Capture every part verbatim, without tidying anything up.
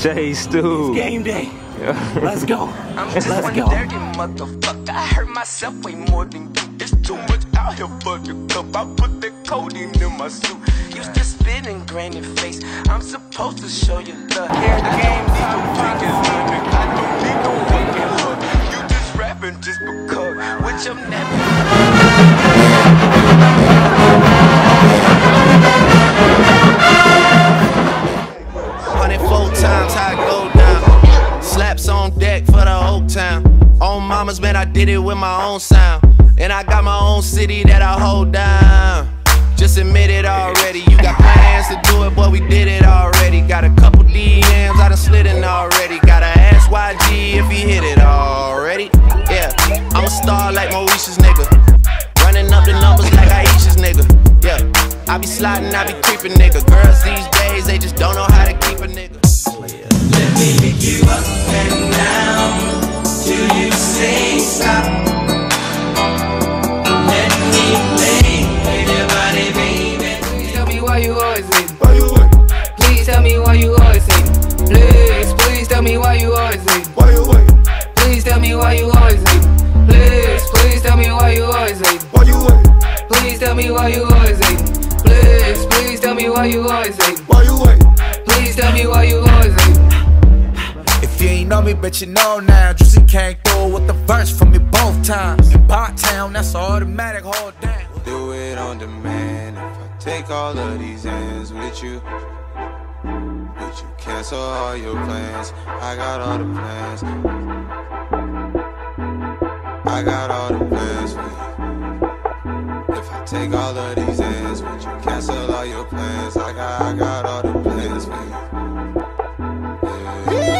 Jay, Stu. It's game day. Yeah. Let's go. I'm just Let's one go. dirty motherfucker. I hurt myself way more than you. There's too much out here for the cup. I put that codeine in my suit. Used to spit in granny face. I'm supposed to show you love. Here the game's time. I don't need no fucking hook. You just rapping just because, which I'm never. Four times how it go down. Slaps on deck for the whole town. On mamas, man, I did it with my own sound. And I got my own city that I hold down. Just admit it already. You got plans to do it, but we did it already. Got a couple D Ms, I done slid in already. Gotta ask Y G if he hit it already. Yeah, I'm a star like Mauritius, nigga. Running up the numbers like Aisha's, nigga. Yeah, I be sliding, I be creeping, nigga. Girls these days, they just don't know how to keep a nigga. Let me pick you up and down till you say stop. Let me play with your body, baby. Please tell me why you always hating. Why you waiting? Please tell me why you always hating. Please, please tell me why you always hating. Why you waiting? Please tell me why you always hating. Please, please tell me why you always hating. Why you waiting? Please tell me why you always hating. Please, please tell me why you always hating. Why you waiting? Please tell me why you always hating. If you ain't know me, bet you know now. Juicy came through with the verse for me both times. In Bot Town, that's automatic, hold down. Do it on demand. If I take all of these ends with you, would you cancel all your plans? I got all the plans. I got all the plans for you. If I take all of these ends, would you cancel all your plans? I got, I got all the plans for you. Yeah.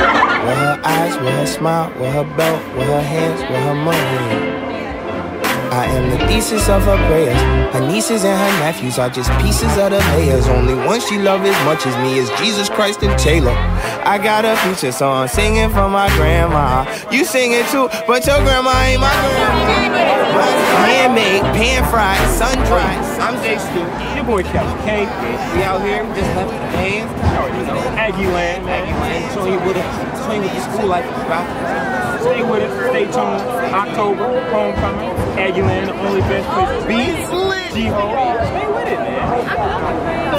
With her eyes, with her smile, with her belt, with her hands, with her money. I am the thesis of her prayers. Her nieces and her nephews are just pieces of the layers. Only one she love as much as me is Jesus Christ and Taylor. I got a future song singing for my grandma. You sing it too, but your grandma ain't my grandma. Handmade, pan fried, sun dried. I'm Jayson. Your boy Captain K. We out here, we just left the games. You know, Aggie land, Aggie land. Showing you what the, showing you what the school life is about. Stay with us, stay tuned. October, homecoming, Aggie land, the only best place to be. G-Ho. Stay with it, man.